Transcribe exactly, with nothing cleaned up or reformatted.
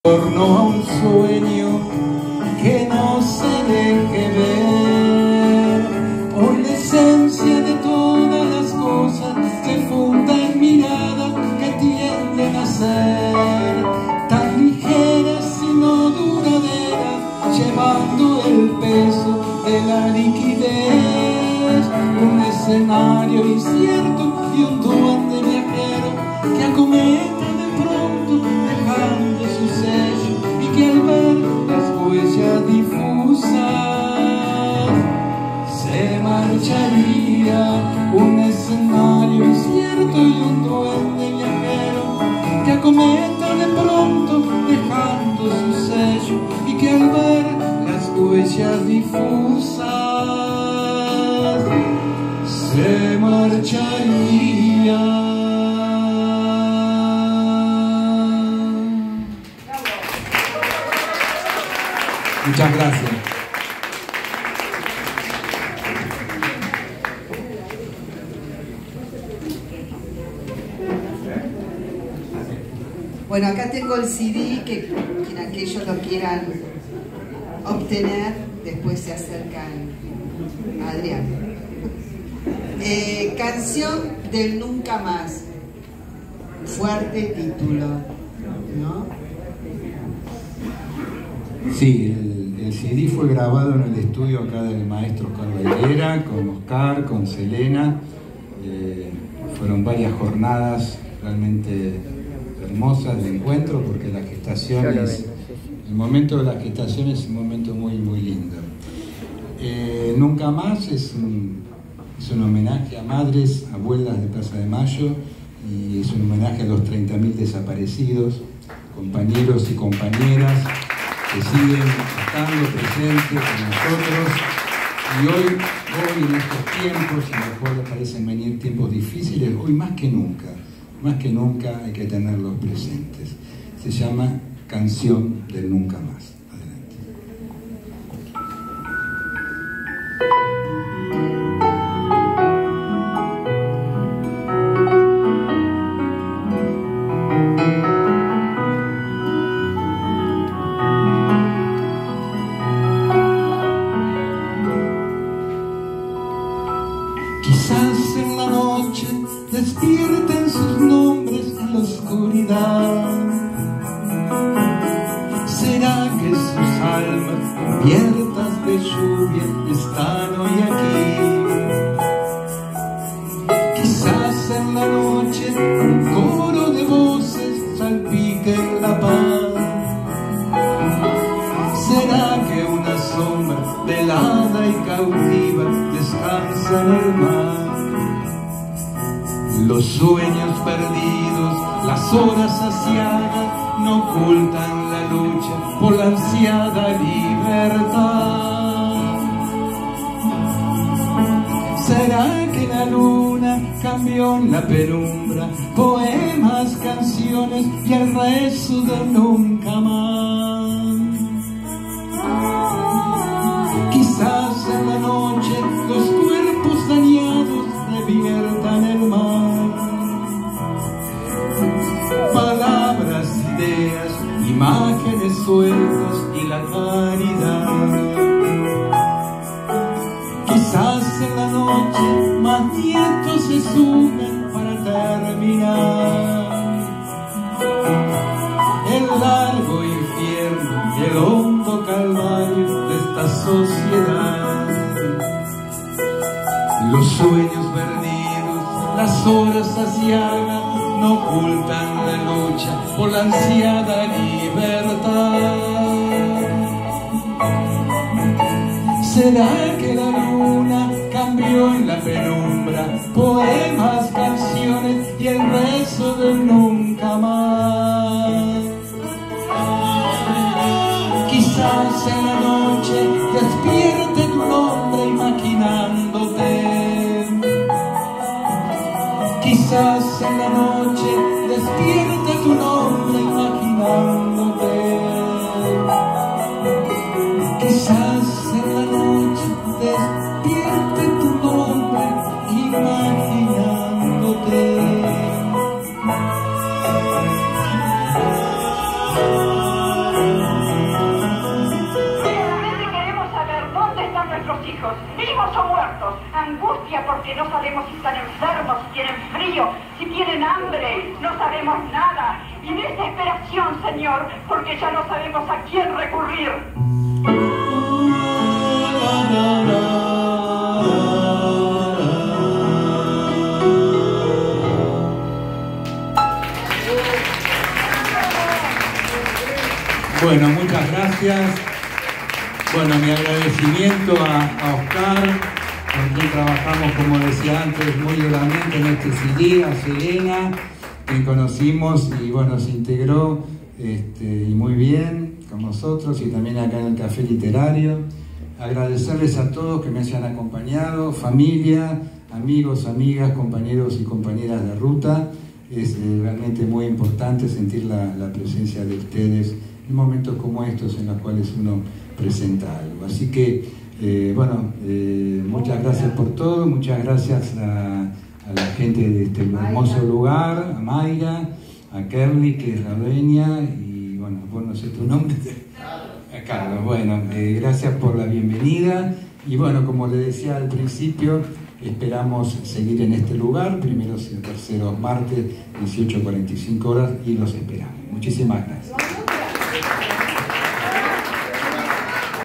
torno a un sueño que no se deje ver. Hoy la esencia de todas las cosas se funda en miradas que tienden a ser tan ligeras y no duraderas, llevando el peso de la liquidez. Un escenario incierto y un duende viajero que acomete de pronto dejando su sello, y que al ver las huellas difusas se marcharía. Un escenario incierto y un duende viajero que acometa de pronto dejando su sello, y que al ver las huellas difusas se marcharía. Muchas gracias. Bueno, acá tengo el C D que quien aquellos lo quieran obtener, después se acercan a Adrián. Eh, canción del Nunca Más. Fuerte título, ¿no? Sí, el, el C D fue grabado en el estudio acá del maestro Carlos Higuera, con Oscar, con Selena. Eh, fueron varias jornadas realmente hermosas de encuentro, porque la gestación es, el momento de la gestación es un momento muy, muy lindo. Eh, Nunca Más es un, es un homenaje a madres, abuelas de Plaza de Mayo, y es un homenaje a los treinta mil desaparecidos, compañeros y compañeras que siguen estando presentes con nosotros. Y hoy, hoy en estos tiempos, en los cuales parecen venir tiempos difíciles, hoy más que nunca, más que nunca hay que tenerlos presentes. Se llama Canción del Nunca Más. Adelante. Quizás en la noche despierten sus nombres en la oscuridad. ¿Será que sus almas cubiertas de lluvia están hoy aquí? Quizás en la noche un coro de voces salpique en la paz. ¿Será que una sombra velada y cautiva descansa en el mar? Los sueños perdidos, las horas saciadas, no ocultan la lucha por la ansiada libertad. ¿Será que la luna cambió en la penumbra poemas, canciones y el rezo de nunca más? Quizás en la noche los cuerpos dañados reviertan el mar. Palabras, ideas, imágenes sueltas y la caridad. Quizás en la noche más nietos se sumen para terminar el largo infierno y el hondo calvario de esta sociedad. Los sueños perdidos, las horas saciadas, no ocultan la lucha por la ansiada libertad. ¿Será que la luna cambió en la penumbra poemas, canciones y el rezo del nunca más? Quizás en la noche despierte tu nombre imaginándote. Quizás en la noche despierte tu nombre imaginándote. Quizás en la noche despierte tu nombre imaginándote. Señor, vivos o muertos. Angustia porque no sabemos si están enfermos, si tienen frío, si tienen hambre, no sabemos nada. Y desesperación, Señor, porque ya no sabemos a quién recurrir. Bueno, muchas gracias. Bueno, mi agradecimiento a, a Oscar, con quien trabajamos, como decía antes, muy duramente en este C D, a Selena, que conocimos y bueno, se integró este, y muy bien con nosotros, y también acá en el Café Literario. Agradecerles a todos que me hayan acompañado, familia, amigos, amigas, compañeros y compañeras de ruta. Es eh, realmente muy importante sentir la, la presencia de ustedes en momentos como estos en los cuales uno presenta algo. Así que, eh, bueno, eh, muchas gracias por todo, muchas gracias a, a la gente de este hermoso lugar, a Mayra, a Kerly, que es la dueña, y bueno, vos no sé tu nombre, a Carlos. Bueno, eh, gracias por la bienvenida, y bueno, como le decía al principio, esperamos seguir en este lugar, primeros y terceros martes, dieciocho a cuarenta y cinco horas, y los esperamos. Muchísimas gracias.